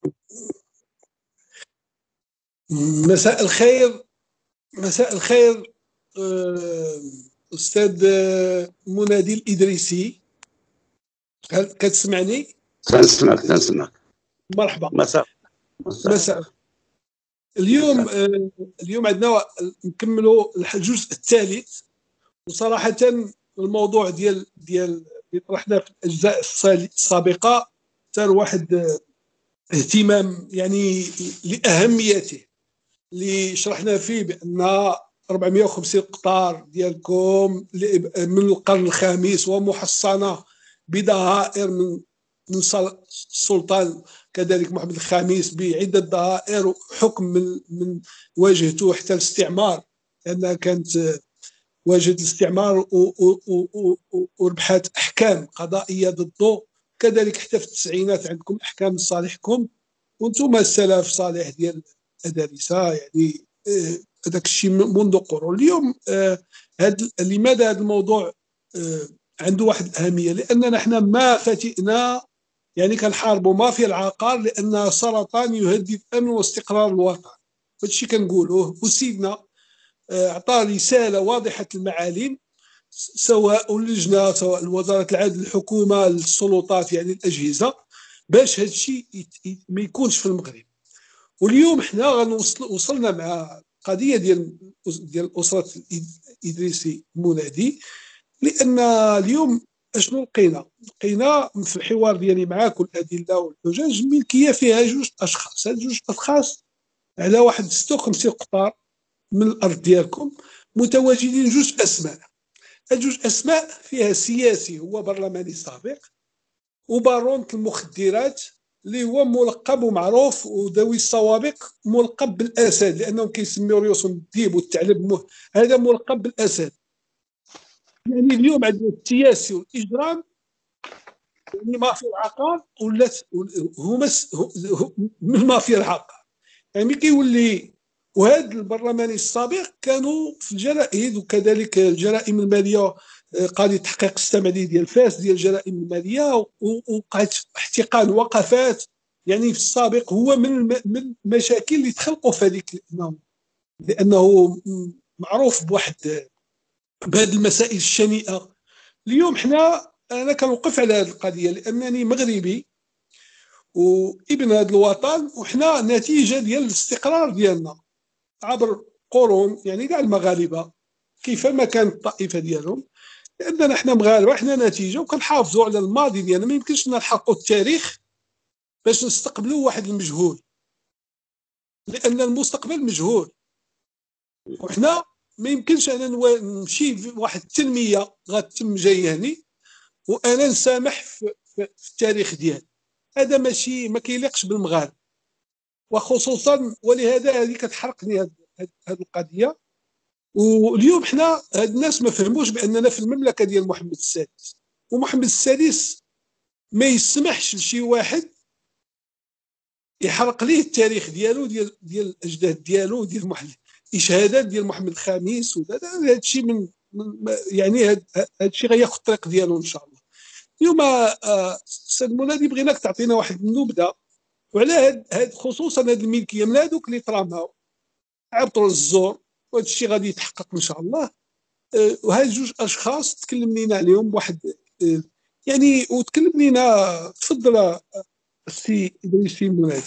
مساء الخير. مساء الخير. أستاذ منادي الإدريسي، هل كتسمعني؟ تنسمعك. مرحبا. مساء. اليوم عندنا نكملوا الجزء الثالث، وصراحة الموضوع ديال اللي طرحناه في الأجزاء السابقة صار واحد اهتمام يعني لأهميته، اللي شرحنا فيه بأن 450 قطار ديالكم من القرن الخامس ومحصنة بضرائر من السلطان كذلك محمد الخامس بعدة ضرائر وحكم من واجهته حتى الاستعمار، لأنها كانت واجهت الاستعمار وربحت أحكام قضائية ضده. كذلك حتى في التسعينات عندكم أحكام لصالحكم وانتم السلف صالح ديال الأدارسة، يعني هذاك الشيء منذ قرون. اليوم لماذا هذا الموضوع عنده واحد الأهمية؟ لأننا احنا ما فتئنا، يعني كنحاربوا مافيا العقار لأنها سرطان يهدد أمن واستقرار الوطن. هذا الشيء كنقولوه، وسيدنا أعطى رسالة واضحة المعالم، سواء اللجنة سواء وزارة العدل الحكومة السلطات يعني الأجهزة، باش هذا الشيء ما يكونش في المغرب. واليوم حنا وصلنا مع قضيه ديال اسره الادريسي منادي، لان اليوم اشنو لقينا في الحوار ديالي معاك الادله والحجج، ملكيه فيها جوج اشخاص. هاد جوج اشخاص على واحد 56 قطار من الارض ديالكم متواجدين جوج اسماء. هاد جوج اسماء فيها سياسي هو برلماني سابق، وبارون المخدرات اللي هو ملقب ومعروف وذوي السوابق ملقب بالاسد، لانهم كيسميو ريوسهم الديب والثعلب، هذا ملقب بالاسد. يعني اليوم عندنا السياسي والاجرام، يعني مافيا العقار ولات هما من مافيا العقار. يعني كيولي وهذا البرلماني السابق كانوا في الجرائد وكذلك الجرائم الماليه، قاضي تحقيق السمعي ديال فاس ديال الجرائم الماليه، وقعت احتقان وقفات. يعني في السابق هو من المشاكل اللي تخلقوا في هذيك، لانه معروف بهذه المسائل الشنيئه. اليوم انا كنوقف على هذه القضيه لانني مغربي وابن هذا الوطن، وحنا نتيجه ديال الاستقرار ديالنا عبر قرون، يعني كاع المغاربه كيفما كانت الطائفه ديالهم، لاننا حنا مغاربه، حنا نتيجه وكنحافظوا على الماضي ديالنا. ما يمكنش نلحقوا التاريخ باش نستقبلوا واحد المجهول، لان المستقبل مجهول. وحنا ما يمكنش انا نمشي في واحد التنميه غتتم جاياني وانا نسامح في التاريخ ديالي. هذا ماشي ما كيليقش بالمغارب، وخصوصا ولهذا هذه كتحرقني هذه القضيه. واليوم حنا هاد الناس ما فهموش باننا في المملكه ديال محمد السادس، ومحمد السادس ما يسمحش لشي واحد يحرق ليه التاريخ ديالو ديال الاجداد ديالو ديال الاشهادات ديال محمد الخامس. وهذا الشيء يعني هذا الشيء غياخذ الطريق ديالو ان شاء الله. اليوم استاذ منادي بغيناك تعطينا واحد النبذه وعلى هاد خصوصا هاد الملكيه من هذوك اللي تراماو عبطوا الزور، وهذا الشيء غادي يتحقق ان شاء الله. وهاد جوج اشخاص تكلم لينا عليهم واحد، يعني وتكلم لينا. تفضل السي ادريسي منادي.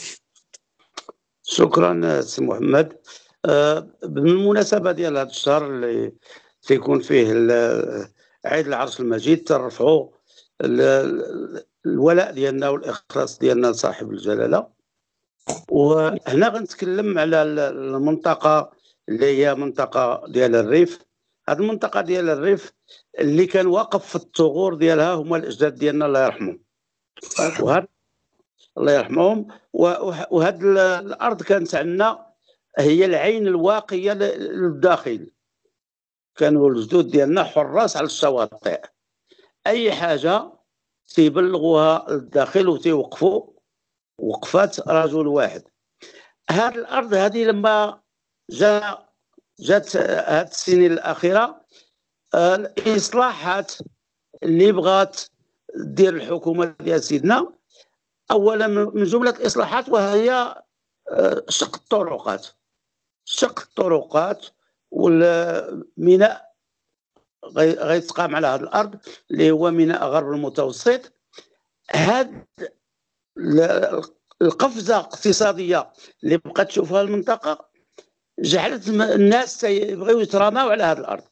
شكرا سي محمد. بالمناسبه ديال هذا الشهر اللي تيكون فيه عيد العرش المجيد، ترفعوا الولاء ديالنا والاخلاص ديالنا لصاحب الجلاله. وهنا غنتكلم على المنطقه اللي هي منطقه ديال الريف. هذه المنطقه ديال الريف اللي كان واقف في الثغور ديالها هما الاجداد ديالنا الله يرحمهم، الله يرحمهم. وهاد الارض كانت عندنا هي العين الواقيه للداخل، كانوا الجدود ديالنا حراس على الشواطئ، اي حاجه تيبلغوها للداخل وتيوقفوا وقفات رجل واحد. هاد الارض هذه لما جات هاد السنين الاخيره، الاصلاحات اللي بغات دير الحكومه ديال سيدنا اولا من جمله الاصلاحات، وهي شق الطرقات. شق الطرقات والميناء غيتقام على هذه الارض اللي هو ميناء غرب المتوسط. هاد القفزه الاقتصاديه اللي بقات تشوفها المنطقه جعلت الناس يبغيو يتراماو على هذه الارض،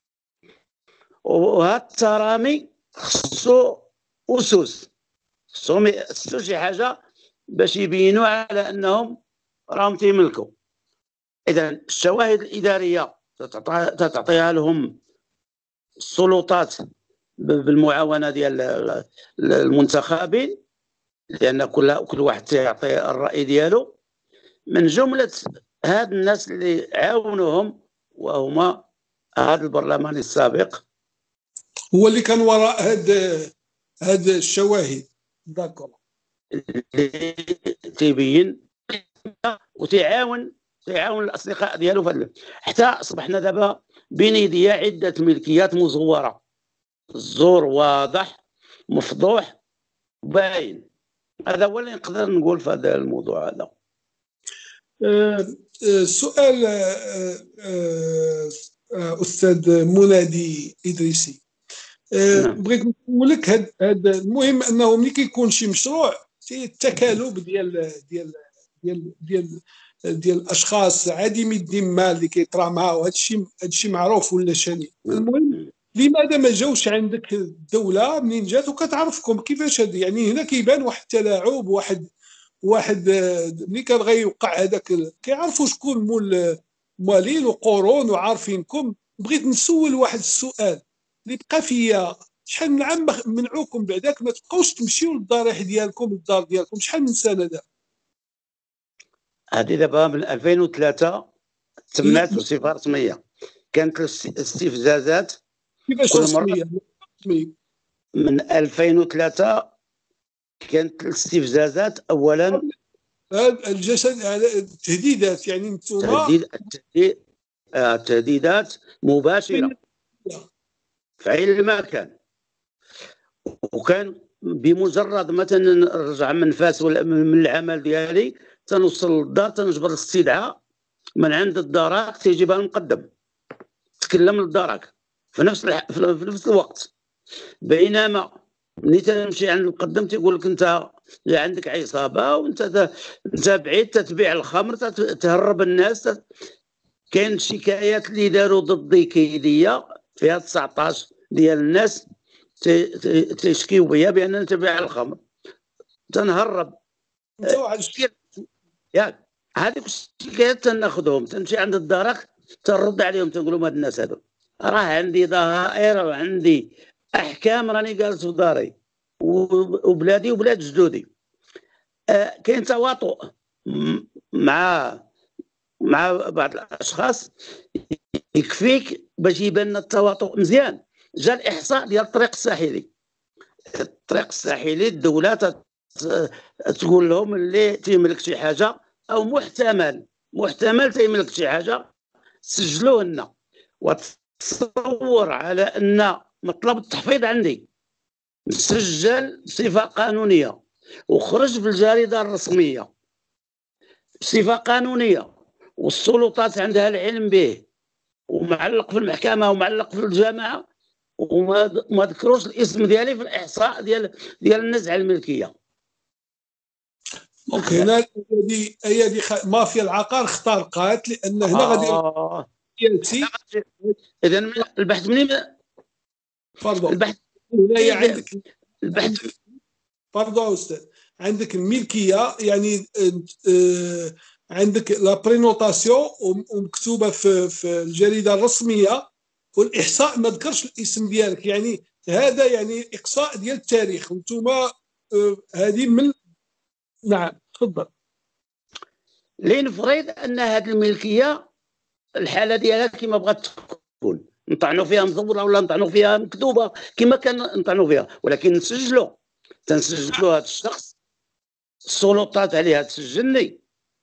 وهذا الترامي خصو اسس، خصهم يأسسوا شي حاجه باش يبينوا على انهم راهم تيملكوا. اذا الشواهد الاداريه تعطيها لهم السلطات بالمعاونه ديال المنتخبين، لان كل واحد تيعطي الراي ديالو. من جمله هاد الناس اللي عاونوهم وهما هذا البرلمان السابق هو اللي كان وراء هاد الشواهد. داكور. اللي تيبين وتعاون الاصدقاء ديالو حتى اصبحنا دابا بين يديا عده ملكيات مزوره، الزور واضح مفضوح باين. هذا هو اللي نقدر نقول في هذا الموضوع هذا. سؤال استاذ منادي ادريسي، بغيت نقول لك هذا المهم انه ملي كيكون شي مشروع التكالب ديال الاشخاص عديمي الذمه اللي كيتراماو، هذا الشيء معروف ولا شاني. المهم لماذا ما جاوش عندك الدوله منين جات وكتعرفكم كيفاش هذا؟ يعني هنا كيبان واحد التلاعب، واحد ملي كان غيوقع هذاك كيعرفوا شكون مول مالين وقرون وعارفينكم. بغيت نسول واحد السؤال اللي بقى فيا، شحال من عام منعوكم بعداك ما تبقاوش تمشيو للضريح ديالكم للدار ديالكم؟ شحال من سنه دابا؟ هذه دابا من 2003 تمات بصفه رسميه. كانت الاستفزازات كيفاش رسميه؟ من 2003 كانت الاستفزازات اولا الجسد التهديدات، يعني انتم تهديدات مباشره في اي مكان. وكان بمجرد مثلا نرجع من فاس ولا من العمل ديالي تنوصل للدار تنجبر الاستدعاء من عند الدراك تيجيبها المقدم تكلم للدراك في نفس الوقت. بينما ملي تمشي عند المقدم تيقول لك انت عندك عصابه وانت بعيد تتبيع الخمر تهرب الناس. كاين شكايات اللي داروا ضدي كيديه فيها 19 ديال الناس تشكيو بيا بان نتبيع الخمر تنهرب. ياك هذيك الشكايات تناخذهم تمشي عند الدرك ترد عليهم تنقول لهم هاد الناس هادو راه عندي ضرائر وعندي احكام راني جالس في داري وبلادي وبلاد جدودي. كاين تواطؤ مع بعض الاشخاص يكفيك باش يبان التواطؤ مزيان. جا الاحصاء ديال الطريق الساحلي. الطريق الساحلي الدوله تقول لهم اللي تيملك شي حاجه او محتمل تيملك شي حاجه سجلوه لنا وتصور على ان مطلب التحفيظ عندي مسجل بصفه قانونيه وخرج في الجريده الرسميه بصفه قانونيه والسلطات عندها العلم به ومعلق في المحكمه ومعلق في الجامعه وما ذكروش الاسم ديالي في الاحصاء ديال النزعه الملكيه. اوكي هنا هي مافيا العقار اخترقات لان هنا غادي سياسي. اذا البحث منين البحث هنا عندك استاذ عندك الملكيه، يعني عندك لا برينوتاسيون ومكتوبه في الجريده الرسميه والاحصاء ما ذكرش الاسم ديالك، يعني هذا يعني اقصاء ديال التاريخ. وانتم هذه من نعم تفضل. لنفرض ان هذه الملكيه الحاله ديالها كما بغات تكون نطعنوا فيها مزوره ولا نطعنوا فيها مكتوبه كما كان نطعنوا فيها، ولكن تنسجلوا هذا الشخص السلطات عليها تسجلني.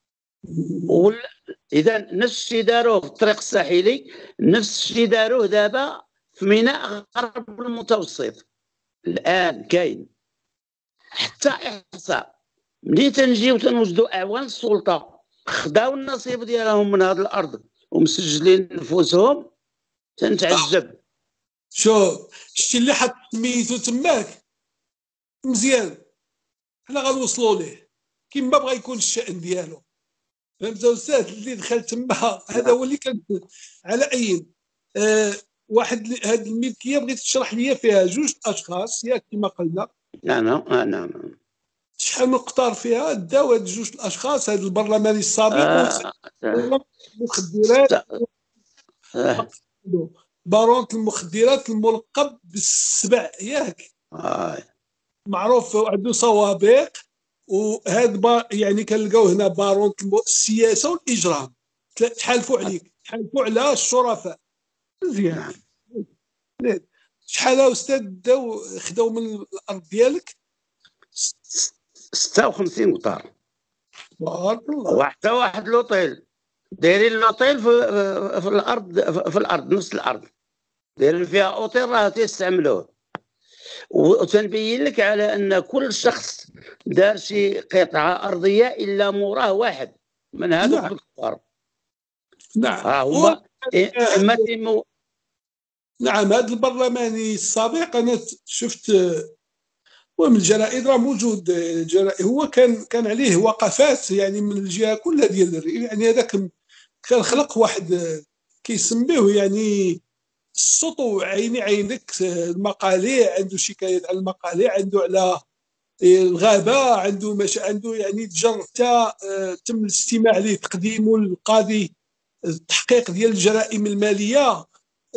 اذا نفس الشيء داروه في الطريق الساحلي نفس الشيء داروه دابا في ميناء غرب المتوسط. الان كاين حتى احصاء ملي تنجيو تنوجدوا اعوان السلطه خداو النصيب ديالهم من هذه الارض ومسجلين نفوسهم، تنتعجب. شوف شتي اللي حط سميتو تماك مزيان، حنا غنوصلوا ليه كيما بغا يكون الشأن ديالو. فهمت استاذ؟ اللي دخل تما هذا هو اللي كان على اي واحد هذه الملكيه بغيت تشرح لي فيها جوج اشخاص ياك كما قلنا. نعم. شحال من قطار فيها داو هاد جوج الاشخاص، هذا البرلماني السابق المخدرات، بارون المخدرات الملقب بالسبع ياك، معروف عنده سوابق. وهذا يعني كنلقاو هنا بارون السياسه والاجرام، تحالفوا عليك، تحالفوا على الشرفاء. مزيان. شحال استاذ داو خداو من الارض ديالك؟ 56 قطار. بارك الله. وحتى واحد لوطيل، دايرين لوطيل في الارض، في الارض نفس الارض دايرين فيها اوتيل راه تيستعملوه. وتنبين لك على ان كل شخص دار شي قطعه ارضيه الا موراه واحد من هذوك الكفار. نعم هما اما نعم. هذا البرلماني السابق انا شفت ومن الجرائد راه موجود الجرائد، هو كان عليه وقفات يعني من الجهه كلها ديال الريف. يعني هذاك كان خلق واحد كيسميوه يعني السطو، عيني عينك المقاليع، عنده شكايات على المقاليع، عنده على الغابه، عنده يعني تجر حتى تم الاستماع ليه تقديمه للقاضي التحقيق ديال الجرائم الماليه.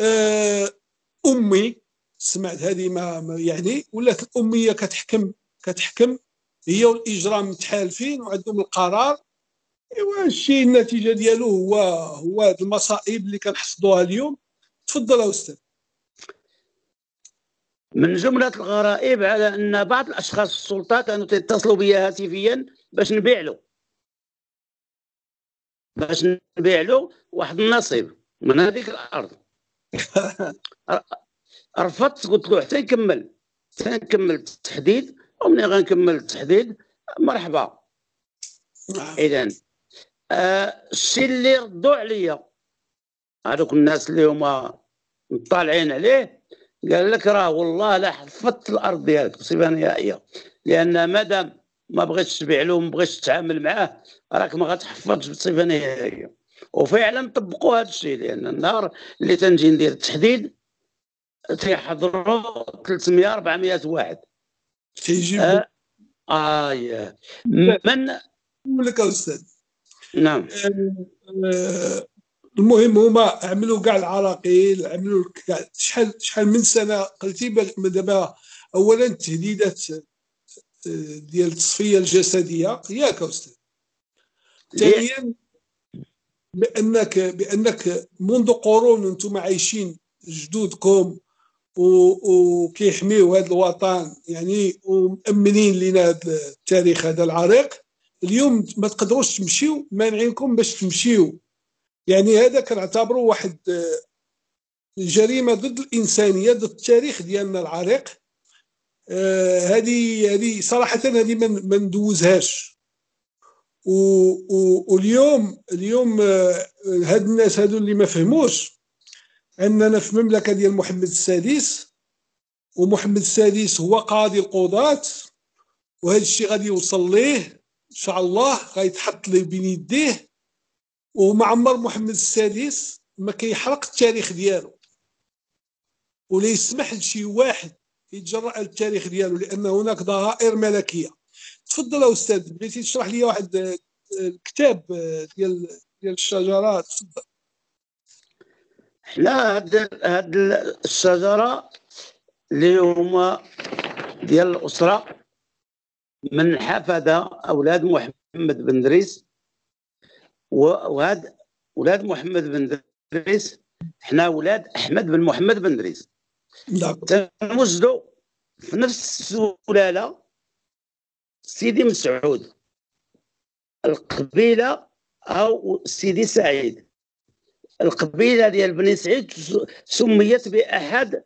امي سمعت هذه ما يعني ولات الاميه كتحكم هي والاجرام متحالفين وعندهم القرار. ايوا الشيء النتيجه ديالو هو هذه المصائب اللي كنحصدوها اليوم. تفضل استاذ. من جمله الغرائب على ان بعض الاشخاص في السلطه كانوا يتصلوا بيا هاتفيا باش نبيع له واحد النصيب من هذيك الارض. رفضت، قلت له حتى نكمل التحديد، ومني غنكمل التحديد مرحبا. اذا الشيء اللي ردوا عليا هذوك الناس اللي هما مطالعين عليه، قال لك راه والله لا حفظت الارض ديالك بصفه نهائيه، لان مادام ما بغيتش تبيع له وما بغيتش تتعامل معاه راك ما غتحفظش بصفه نهائيه. وفعلا طبقوا هذا الشيء، لان النهار اللي تنجي ندير التحديد تيحضروا 300 400 واحد تيجيب من لك استاذ. نعم. المهم هما عملوا كاع العراقيل، عملوا كاع شحال من سنه قلتي دابا. اولا التهديدات ديال التصفيه الجسديه ياك استاذ. ثانيا بانك منذ قرون انتم عايشين جدودكم وكيحميوا هذا الوطن يعني ومأمنين لنا هذا التاريخ هذا العريق. اليوم ما تقدروش تمشيو، مانعينكم باش تمشيو. يعني هذا كنعتبره واحد جريمه ضد الانسانيه، ضد التاريخ ديالنا العريق. هذه صراحه هذه ما ندوزهاش. واليوم هاد الناس هادو اللي ما فهموش اننا في مملكه ديال محمد السادس، ومحمد السادس هو قاضي القضاة، وهذا الشيء غادي يوصل ليه ان شاء الله، غيتحط ليه بين يديه. ومعمر محمد السادس ما كيحرق التاريخ ديالو، ولا يسمح لشي واحد يتجرأ على التاريخ ديالو، لان هناك ضرائر ملكيه. تفضل استاذ، بغيتي تشرح لي واحد الكتاب ديال الشجرات؟ تفضل. حنا هاد الشجره اللي هما ديال الاسره من حفده اولاد محمد بن دريس، وهاد ولاد محمد بن دريس حنا ولاد احمد بن محمد بن دريس. تنوجدوا في نفس السلاله سيدي مسعود، القبيله او سيدي سعيد. القبيله ديال بني سعيد سميت باحد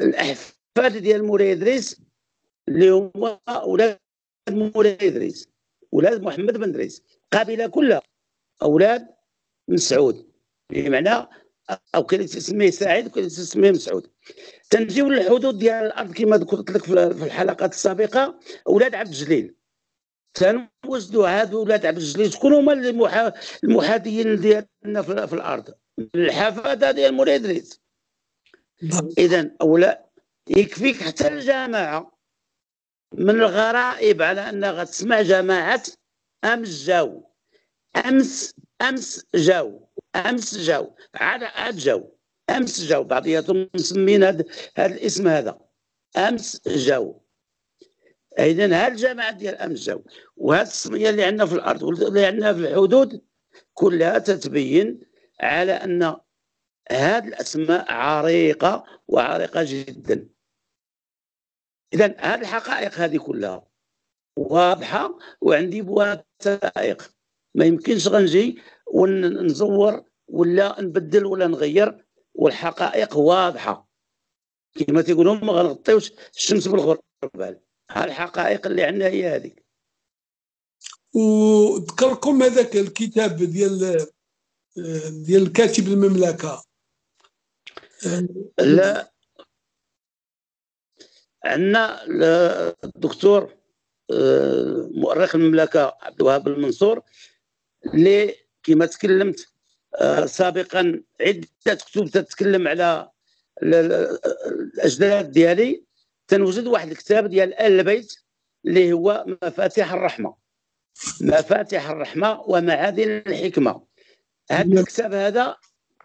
الاحفاد ديال مولاي ادريس اللي هما اولاد مولاي ادريس. اولاد محمد بن ادريس، قبيله كلها اولاد مسعود، بمعنى او كاين اللي تسميه سعيد وكاين اللي تسميه مسعود. تنجيو للحدود ديال الارض كما ذكرت لك في الحلقات السابقه، اولاد عبد الجليل تنوجدوا. هادو اولاد عبد الجليل شكون هما المحاذيين ديالنا في الارض؟ الحفاده ديال مولاي ادريس. اذا اولا يكفيك حتى الجماعه من الغرائب على انها غتسمع جماعه امس جاو، امس جاو عاد جاو، امس جاو، بعضياتهم مسمين هذا الاسم هذا امس جاو. اذا هاد الجماعه ديال امس جاو وهاد السميه اللي عندنا في الارض واللي عندنا في الحدود كلها تتبين على ان هاد الاسماء عريقه وعريقه جدا. اذا هاد الحقائق هذه كلها واضحه وعندي بوثائق، ما يمكنش غنجي ونزور ولا نبدل ولا نغير، والحقائق واضحه كما تيقولوا ما غنغطيوش الشمس بالغربال. ها الحقائق اللي عندنا هي هذيك. وذكركم هذاك الكتاب ديال كاتب المملكه. لا، عندنا الدكتور مؤرخ المملكه عبد الوهاب المنصور اللي كما تكلمت سابقا عده كتب تتكلم على الاجداد ديالي. تنوجد واحد الكتاب ديال آل البيت اللي هو مفاتيح الرحمه، مفاتيح الرحمه ومعادن الحكمه. هذا الكتاب هذا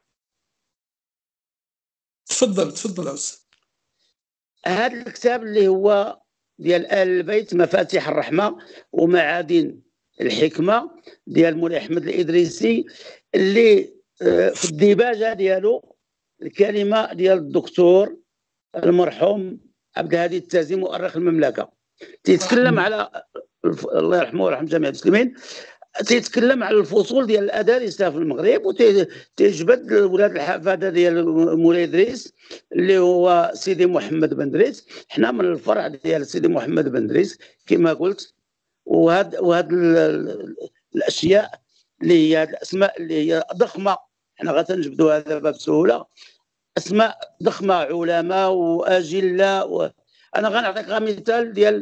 تفضل استاذ. هذا الكتاب اللي هو ديال آل البيت مفاتيح الرحمه ومعادن الحكمه ديال مولاي احمد الادريسي، اللي في الديباجه ديالو الكلمه ديال الدكتور المرحوم عبد الهادي التازي مؤرخ المملكه تيتكلم على الله يرحمه ويرحم جميع المسلمين، تيتكلم على الفصول ديال الادارسه في المغرب وتيجبد ولاد الحفاده ديال مولاي ادريس اللي هو سيدي محمد بن ادريس. حنا من الفرع ديال سيدي محمد بن ادريس كما قلت. وهاد الاشياء اللي هي الاسماء اللي هي ضخمه حنا غتنجبدوها دابا بسهوله، اسماء ضخمه علماء واجلاء. انا غنعطيك مثال ديال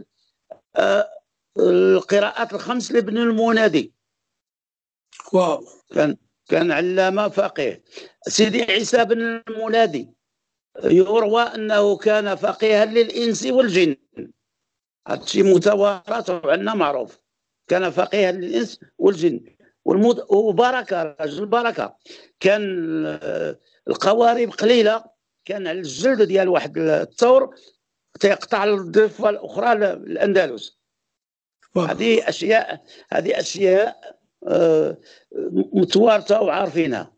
القراءات الخمس لابن المنادي. واو. كان علامه فقيه. سيدي عيسى بن المنادي يروى انه كان فقيها للانس والجن، هذا الشيء متوارث وعندنا معروف. كان فقيها للانس والجن وبركه، رجل بركه. كان القوارب قليله، كان على الجلد ديال واحد الثور تيقطع الضفه الاخرى الاندلس. هذه اشياء متوارثه وعارفينها.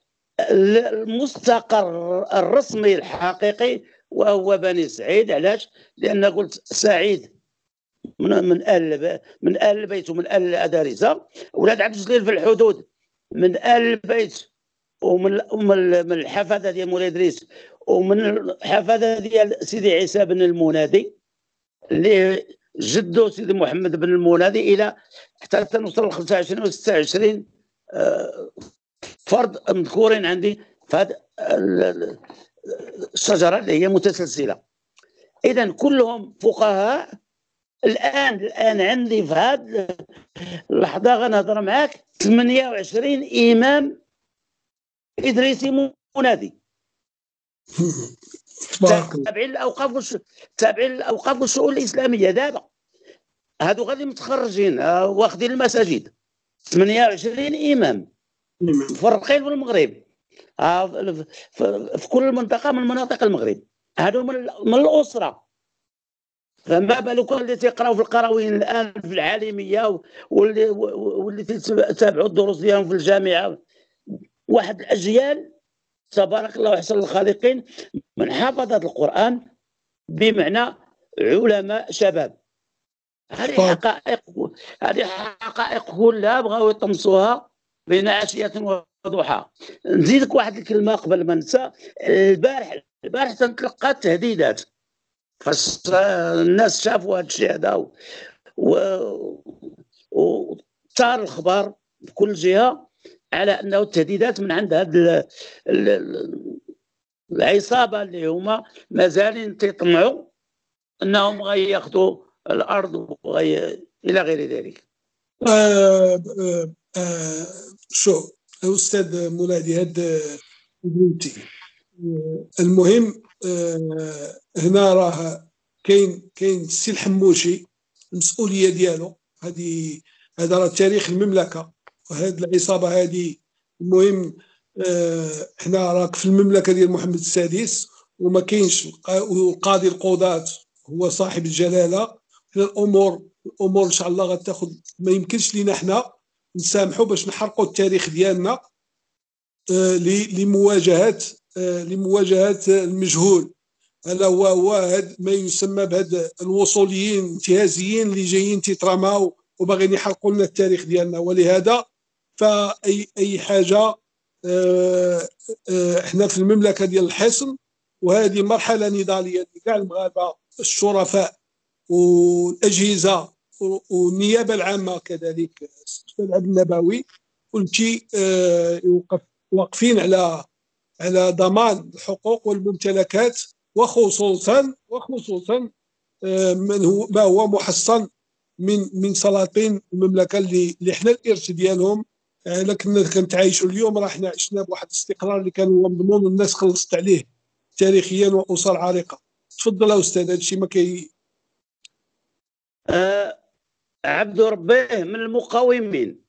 المستقر الرسمي الحقيقي وهو بني سعيد. علاش؟ لان قلت سعيد من آل البيت ومن آل الأدارسة. ولاد عبد الجليل في الحدود من آل البيت ومن الحفاده ديال مولاي ادريس ومن الحفاده ديال سيدي عيسى بن المنادي اللي جدو سيدي محمد بن المنادي الى حتى تنوصل ل 25 و 26 فرد مذكورين عندي في هذه الشجره اللي هي متسلسله. اذا كلهم فقهاء. الان عندي في هذه اللحظه غنهضر معاك 28 امام ادريسي منادي تابعين الاوقاف والشؤون الاسلاميه. دابا هادو غادي متخرجين واخدين المساجد 28 امام مفرقين في المغرب في كل منطقه من مناطق المغرب. هادو من الاسره. فما بالك اللي تيقراو في القراوين الان في العالميه واللي تتابعوا الدروس ديالهم في الجامعه. واحد الاجيال تبارك الله احسن الخالقين من حفظة القرآن بمعنى علماء شباب. هذه حقائق كلها بغاو يطمسوها بين عشية وضحى. نزيدك واحد الكلمة قبل ما ننسى. البارح تنتلقى تهديدات فاش الناس شافوا هذا الشيء هذا ثار الخبر في كل جهه على انه التهديدات من عند هذه العصابه اللي هما مازالين تيطمعوا انهم غياخذوا الارض الى غير ذلك. شو استاذ منادي، هذا المهم هنا راه كاين السي الحموشي، المسؤوليه ديالو هذا راه تاريخ المملكه، وهذه العصابه هذه المهم حنا راك في المملكه ديال محمد السادس وما كاينش، والقاضي القضاة هو صاحب الجلاله. حنا الامور ان شاء الله غتاخذ، ما يمكنش لينا حنا نسامحوا باش نحرقوا التاريخ ديالنا لمواجهه المجهول. هذا هو هذا ما يسمى بهذا الوصوليين الانتهازيين اللي جايين تيترماو وباغيين يحرقوا لنا التاريخ ديالنا. ولهذا فاي حاجه احنا في المملكه ديال الحصن، وهذه مرحله نضاليه لكاع المغاربه، الشرفاء والاجهزه والنيابه العامه كذلك الاستاذ عبد النبوي، كلشي واقفين على ضمان الحقوق والممتلكات، وخصوصا ما هو محصن من سلاطين المملكه اللي حنا الارث ديالهم. لكن كنتعايشوا اليوم، راه حنا عشنا بواحد الاستقرار اللي كان هو مضمون والناس خلصت عليه تاريخيا واسر عريقه. تفضل يا استاذ. هذا الشيء ما كي عبد ربيه من المقاومين.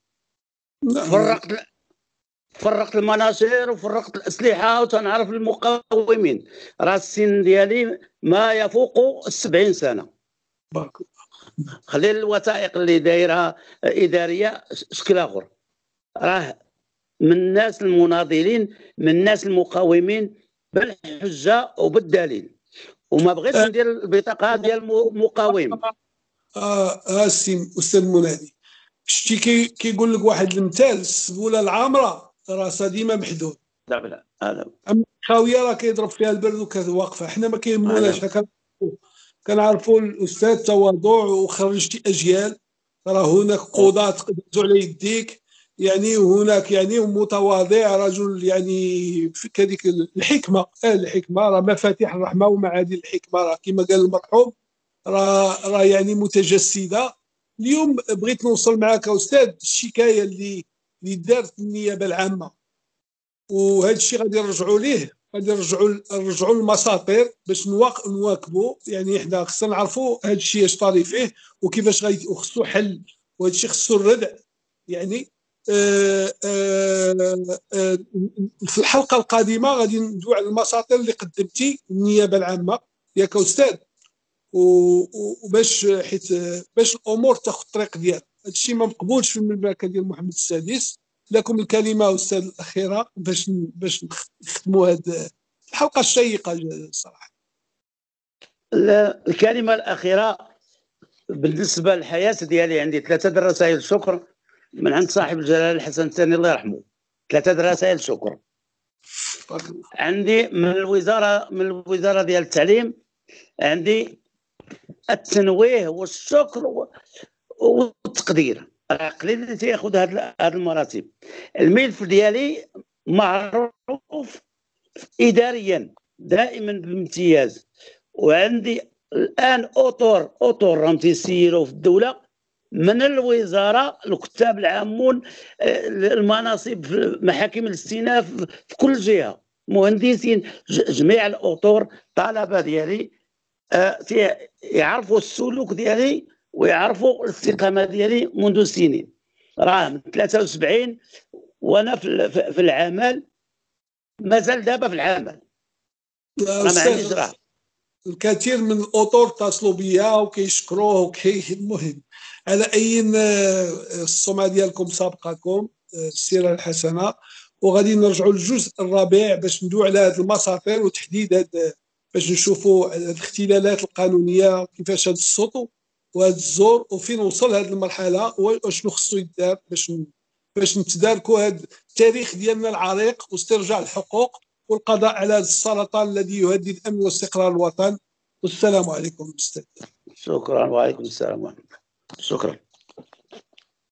فرقت المناشير وفرقت الاسلحه وتنعرف المقاومين. راه السن ديالي ما يفوق 70 سنه. خلي الوثائق اللي دايره اداريه شكل اخر. راه من الناس المناضلين، من الناس المقاومين بالحجه وبالدليل، وما بغيتش ندير البطاقه ديال مقاوم. السي استاذ منادي، شتي كيقول لك واحد المثال: السبوله العامره راسها ديما محدود. لا اما الخاويه راه كيضرب فيها البرد وكتواقفه. حنا ما كيهموناش، كنعرفوا الاستاذ تواضع وخرجتي اجيال. راه هناك قضاة دازوا على يديك، يعني هناك يعني متواضع، رجل يعني في كذلك الحكمه. الحكمه راه مفاتيح الرحمه ومعادن الحكمه، راه كما قال المرحوم، راه يعني متجسده. اليوم بغيت نوصل معك استاذ الشكايه اللي دارت النيابه العامه، وهذا الشيء غادي نرجعوا ليه، غادي نرجعوا للمساطير باش نواكبوا. يعني حنا خصنا نعرفوا هذا الشيء اش طاري فيه وكيفاش خصو حل، وهذا الشيء خصو الردع. يعني في الحلقه القادمه غادي ندوي على المساطير اللي قدمتي النيابه العامه ياك استاذ، وباش حيت باش الامور تاخذ الطريق ديالها. هذا الشيء ما مقبولش في المملكه ديال محمد السادس. لكم الكلمه استاذ الاخيره باش نختموا هذه الحلقه الشيقه صراحه. الكلمه الاخيره بالنسبه للحياه ديالي، عندي 3 رسائل شكر من عند صاحب الجلاله الحسن الثاني الله يرحمه. 3 رسائل شكر عندي من الوزاره ديال التعليم. عندي التنويه والشكر والتقدير. قليل اللي تياخذ هذه المراتب. الملف ديالي معروف اداريا دائما بامتياز، وعندي الان اوتور راهم تيسيروا في الدوله، من الوزاره، الكتاب العامون، المناصب في محاكم الاستئناف في كل جهه، مهندسين، جميع الاطور. طلبه ديالي يعرفوا السلوك ديالي ويعرفوا الاستقامه ديالي منذ سنين. راه من 73 وانا في العمل، مازال دابا في العمل. ما عنديش راه. الكثير من الاطور اتصلوا بيا وكيشكروه المهم على اي السمعه ديالكم سابقاكم السيره الحسنه. وغادي نرجعوا للجزء الرابع باش ندوي على هذه المساطير وتحديد باش نشوفوا الاختلالات القانونيه، كيفاش هذا السطو وهذا الزور وفين وصل هذه المرحله، وشنو خصو يدار باش نتداركوا هذا التاريخ ديالنا العريق واسترجاع الحقوق والقضاء على هذا السرطان الذي يهدد امن واستقرار الوطن. والسلام عليكم استاذ. شكرا. وعليكم السلام ورحمه الله. شكرا.